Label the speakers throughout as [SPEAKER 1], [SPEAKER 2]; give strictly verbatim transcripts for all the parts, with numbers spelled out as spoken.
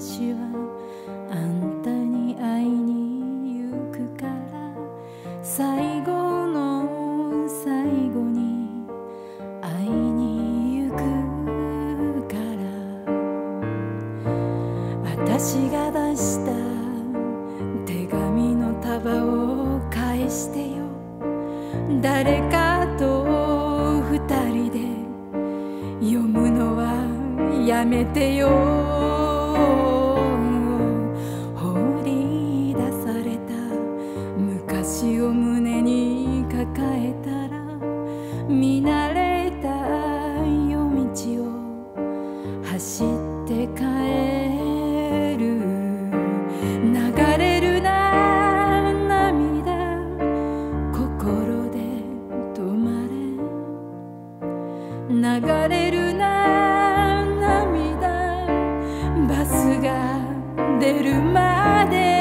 [SPEAKER 1] 私はあんたに会いに行くから、最後の最後に会いに行くから、私が出した手紙の束を返してよ。誰かと二人で読むのはやめてよ。放り出された昔を胸に抱えたら、見慣れた夜道を走って帰る。流れるな涙、心で止まれ。流れるな涙、バスが出るまで。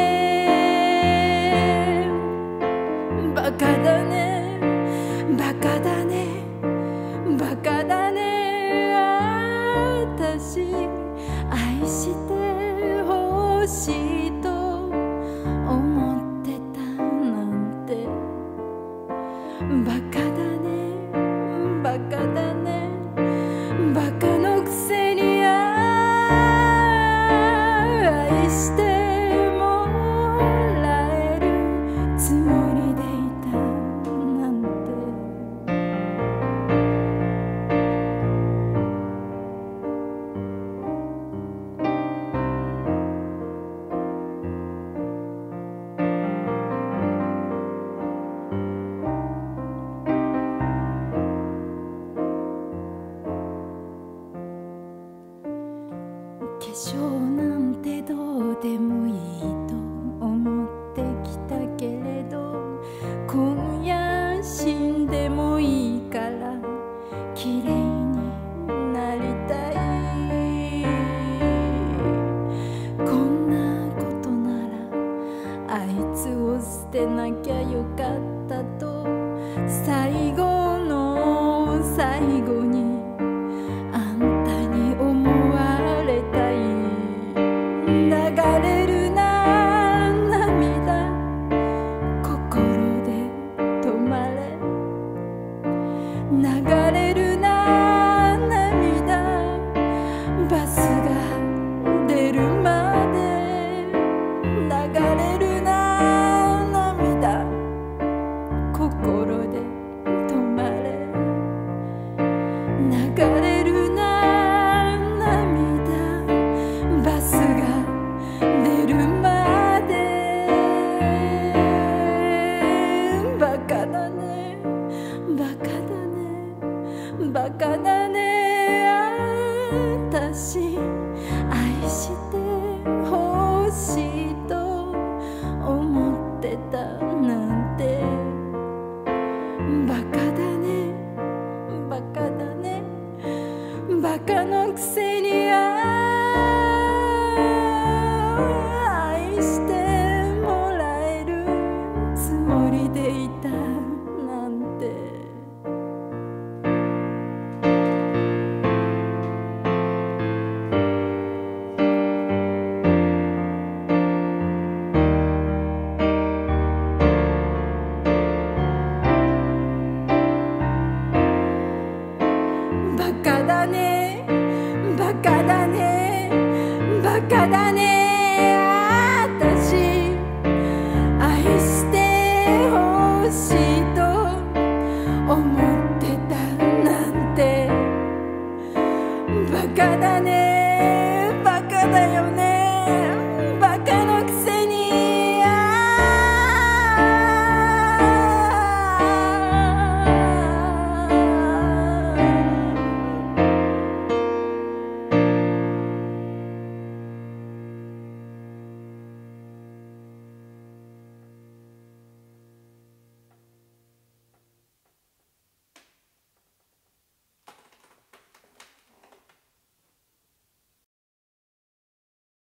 [SPEAKER 1] バカだね、バカだね、バカだね。私愛してほしいと思ってたなんて。バカだね、バカだね、バカのくせに愛してもらえるつもりでいたなんて。化粧なんてどうでもいいと思ってきたけれど、今夜死んでもいいから綺麗になりたい。こんなことならあいつを捨てなきゃよかったと、最後の最後にあんたに思われたい。流れるな涙、心で止まれ。流れるな涙、バスが出るまで。流れるな涙、心で止まれ。流れるな涙、バスが出るまで。バカだね、バカだね、バカだね。私愛してほしいと思ってたなんて。バカだね、バカだね、バカのくせに愛してもらえるつもりでいたなんて。バカだね、バカだね、バカだね。私愛してほしいと思ってたなんて。バカだね、バカだよね。